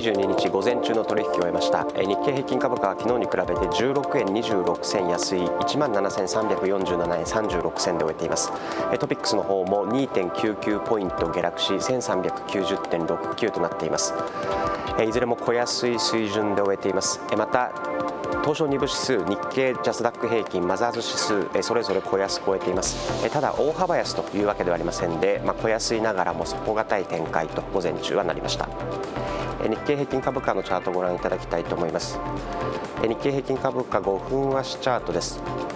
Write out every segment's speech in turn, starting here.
22日午前中の取引を終えました。日経平均株価は昨日に比べて16円26銭安い 17,347 円36銭で終えています。トピックスの方も 2.99 ポイント下落し 1390.69 となっています。いずれも小安い水準で終えています。また東証2部指数、日経ジャスダック平均、マザーズ指数、それぞれ小安超えています。ただ大幅安というわけではありませんで、小安いながらも底堅い展開と午前中はなりました。日経平均株価のチャートをご覧いただきたいと思います。日経平均株価5分足チャートです。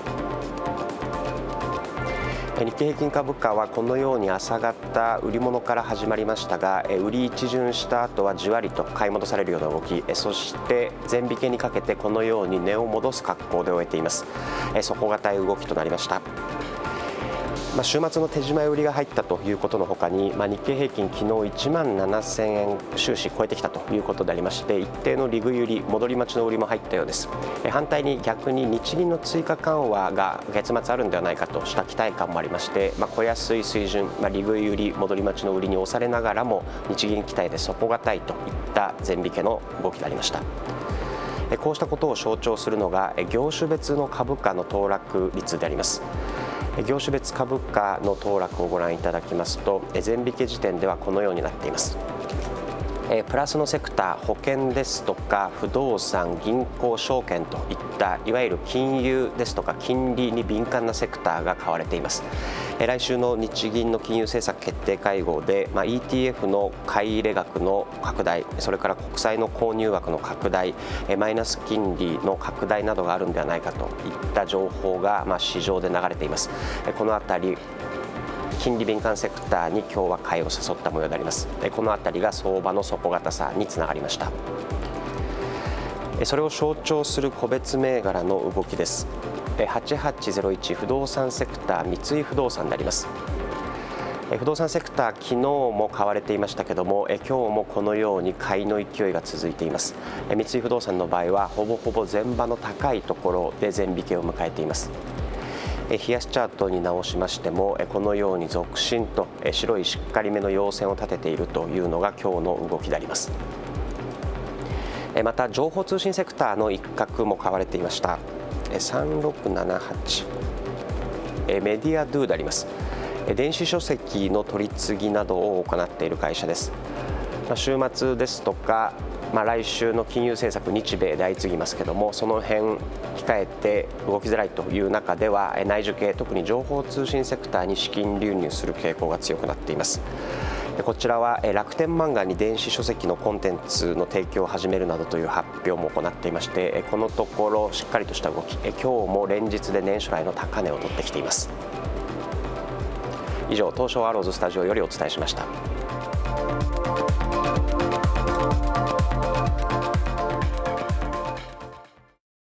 日経平均株価はこのように朝方売り物から始まりましたが、売り一巡した後はじわりと買い戻されるような動き、そして全引けにかけてこのように値を戻す格好で終えています。底堅い動きとなりました。週末の手締まい売りが入ったということのほかに、日経平均昨日1万7000円終始超えてきたということでありまして、一定の利食い売り、戻り待ちの売りも入ったようです。反対に逆に日銀の追加緩和が月末あるんではないかとした期待感もありまして、小安い水準、利食い売り、戻り待ちの売りに押されながらも日銀期待で底堅いといった全引けの動きでありました。こうしたことを象徴するのが業種別の株価の騰落率であります。業種別株価の騰落をご覧いただきますと、全引け時点ではこのようになっています。プラスのセクター、保険ですとか不動産、銀行、証券といったいわゆる金融ですとか金利に敏感なセクターが買われています。来週の日銀の金融政策決定会合で、ETF の買い入れ額の拡大、それから国債の購入枠の拡大、マイナス金利の拡大などがあるのではないかといった情報が市場で流れています。このあたり金利敏感セクターに今日は買いを誘った模様であります。このあたりが相場の底堅さにつながりました。それを象徴する個別銘柄の動きです。8801不動産セクター、三井不動産であります。不動産セクター、昨日も買われていましたけども、今日もこのように買いの勢いが続いています。三井不動産の場合はほぼほぼ前場の高いところで全引けを迎えています。冷やしチャートに直しましても、このように続伸と白いしっかりめの陽線を立てているというのが今日の動きであります。また情報通信セクターの一角も買われていました。3678メディアドゥであります。電子書籍の取り次ぎなどを行っている会社です。週末ですとか来週の金融政策、日米で相次ぎますけども、その辺控えて動きづらいという中では内需系、特に情報通信セクターに資金流入する傾向が強くなっています。こちらは楽天漫画に電子書籍のコンテンツの提供を始めるなどという発表も行っていまして、このところしっかりとした動き、今日も連日で年初来の高値を取ってきています。以上、東証アローズスタジオよりお伝えしました。